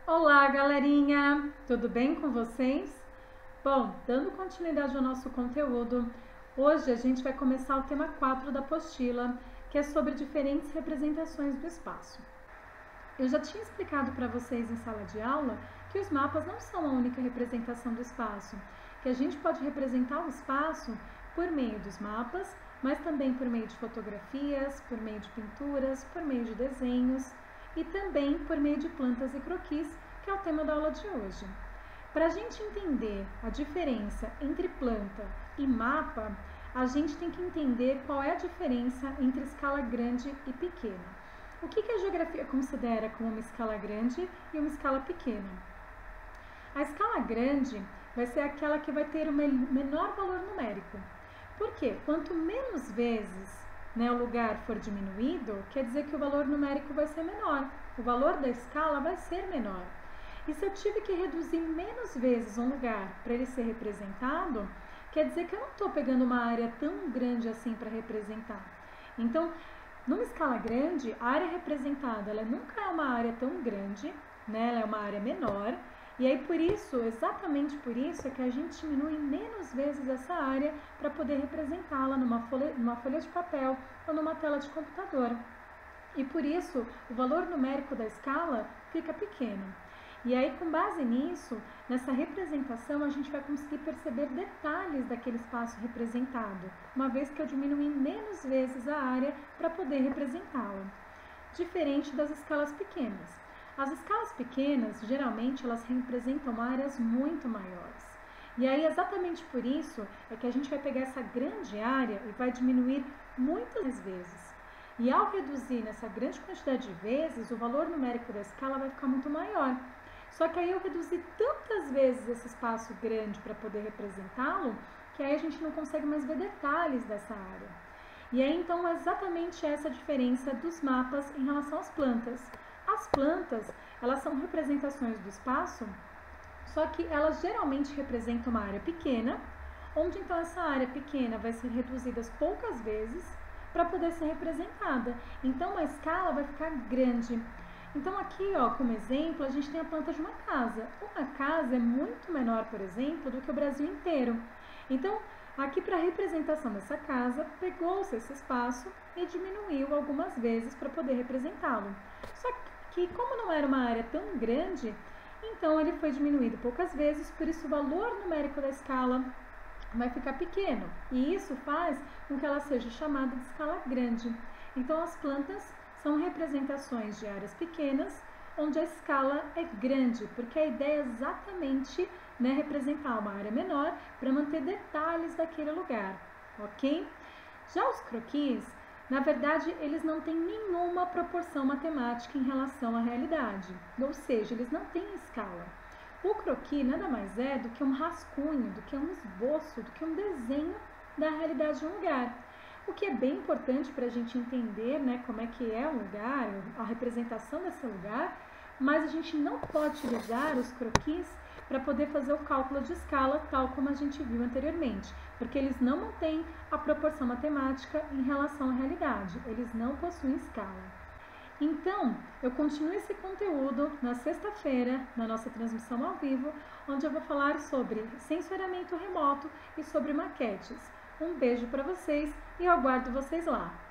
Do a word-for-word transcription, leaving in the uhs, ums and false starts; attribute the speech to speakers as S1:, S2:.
S1: Olá, galerinha! Tudo bem com vocês? Bom, dando continuidade ao nosso conteúdo, hoje a gente vai começar o tema quatro da apostila, que é sobre diferentes representações do espaço. Eu já tinha explicado para vocês em sala de aula que os mapas não são a única representação do espaço, que a gente pode representar o espaço por meio dos mapas, mas também por meio de fotografias, por meio de pinturas, por meio de desenhos e também por meio de plantas e croquis, que é o tema da aula de hoje. Para a gente entender a diferença entre planta e mapa, a gente tem que entender qual é a diferença entre escala grande e pequena. O que, que a geografia considera como uma escala grande e uma escala pequena? A escala grande vai ser aquela que vai ter o menor valor numérico. Por quê? Quanto menos vezes né, o lugar for diminuído, quer dizer que o valor numérico vai ser menor, o valor da escala vai ser menor. E se eu tive que reduzir menos vezes um lugar para ele ser representado, quer dizer que eu não estou pegando uma área tão grande assim para representar. Então, numa escala grande, a área representada ela nunca é uma área tão grande, né, ela é uma área menor, e aí por isso, exatamente por isso, é que a gente diminui menos vezes essa área para poder representá-la numa folha, numa folha de papel ou numa tela de computador. E por isso, o valor numérico da escala fica pequeno. E aí, com base nisso, nessa representação, a gente vai conseguir perceber detalhes daquele espaço representado, uma vez que eu diminui menos vezes a área para poder representá-la, diferente das escalas pequenas. As escalas pequenas, geralmente, elas representam áreas muito maiores. E aí, exatamente por isso, é que a gente vai pegar essa grande área e vai diminuir muitas vezes. E ao reduzir nessa grande quantidade de vezes, o valor numérico da escala vai ficar muito maior. Só que aí eu reduzi tantas vezes esse espaço grande para poder representá-lo, que aí a gente não consegue mais ver detalhes dessa área. E aí, então, é exatamente essa a diferença dos mapas em relação às plantas. As plantas, elas são representações do espaço, só que elas geralmente representam uma área pequena, onde então essa área pequena vai ser reduzida poucas vezes para poder ser representada. Então a escala vai ficar grande. Então aqui, ó, como exemplo, a gente tem a planta de uma casa. Uma casa é muito menor, por exemplo, do que o Brasil inteiro. Então, aqui para a representação dessa casa, pegou-se esse espaço e diminuiu algumas vezes para poder representá-lo. Só que como não era uma área tão grande, então ele foi diminuído poucas vezes, por isso o valor numérico da escala vai ficar pequeno. E isso faz com que ela seja chamada de escala grande. Então as plantas são representações de áreas pequenas, onde a escala é grande, porque a ideia é exatamente né, representar uma área menor para manter detalhes daquele lugar, ok? Já os croquis, na verdade, eles não têm nenhuma proporção matemática em relação à realidade, ou seja, eles não têm escala. O croquis nada mais é do que um rascunho, do que um esboço, do que um desenho da realidade de um lugar. O que é bem importante para a gente entender né, como é que é um lugar, a representação desse lugar, mas a gente não pode utilizar os croquis para poder fazer o cálculo de escala, tal como a gente viu anteriormente, porque eles não mantêm a proporção matemática em relação à realidade, eles não possuem escala. Então, eu continuo esse conteúdo na sexta-feira, na nossa transmissão ao vivo, onde eu vou falar sobre sensoriamento remoto e sobre maquetes. Um beijo para vocês e eu aguardo vocês lá!